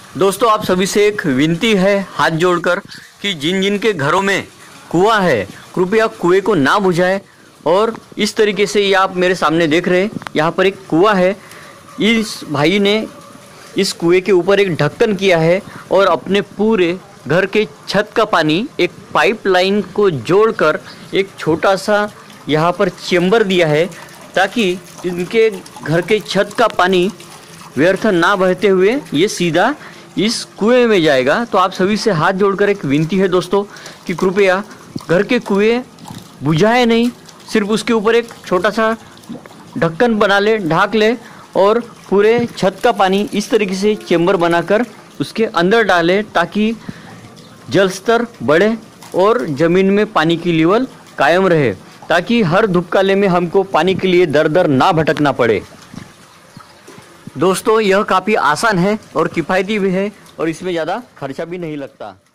दोस्तों आप सभी से एक विनती है हाथ जोड़कर कि जिन जिन के घरों में कुआं है कृपया कुएं को ना बुझाएं। और इस तरीके से ये आप मेरे सामने देख रहे हैं, यहाँ पर एक कुआं है। इस भाई ने इस कुएं के ऊपर एक ढक्कन किया है और अपने पूरे घर के छत का पानी एक पाइपलाइन को जोड़कर एक छोटा सा यहाँ पर चेम्बर दिया है, ताकि इनके घर के छत का पानी व्यर्थ ना बहते हुए ये सीधा इस कुएं में जाएगा। तो आप सभी से हाथ जोड़कर एक विनती है दोस्तों कि कृपया घर के कुएं बुझाए नहीं, सिर्फ उसके ऊपर एक छोटा सा ढक्कन बना ले, ढाक ले और पूरे छत का पानी इस तरीके से चेम्बर बनाकर उसके अंदर डाले, ताकि जल स्तर बढ़े और ज़मीन में पानी की लेवल कायम रहे, ताकि हर धूपकाले में हमको पानी के लिए दर दर ना भटकना पड़े। दोस्तों यह काफ़ी आसान है और किफ़ायती भी है और इसमें ज़्यादा खर्चा भी नहीं लगता।